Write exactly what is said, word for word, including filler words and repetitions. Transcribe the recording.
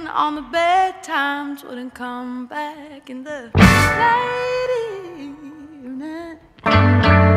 on the bad times wouldn't come back in the late evening.